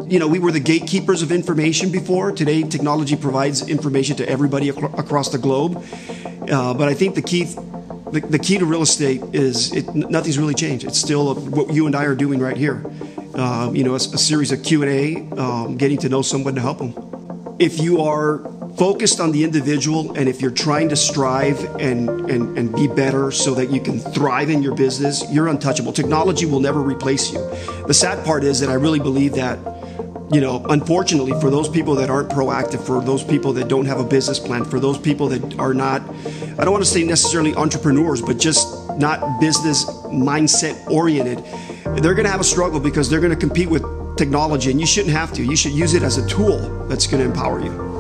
we were the gatekeepers of information before. Today, technology provides information to everybody across the globe. But I think the key to real estate is nothing's really changed. It's still what you and I are doing right here. A series of Q&A, getting to know someone to help them. If you are focused on the individual, and if you're trying to strive and be better so that you can thrive in your business, you're untouchable. Technology will never replace you. The sad part is that I really believe that, unfortunately, for those people that aren't proactive, for those people that don't have a business plan, for those people that are not, I don't want to say necessarily entrepreneurs, but just not business mindset oriented, they're going to have a struggle because they're going to compete with technology, and you shouldn't have to. You should use it as a tool that's going to empower you.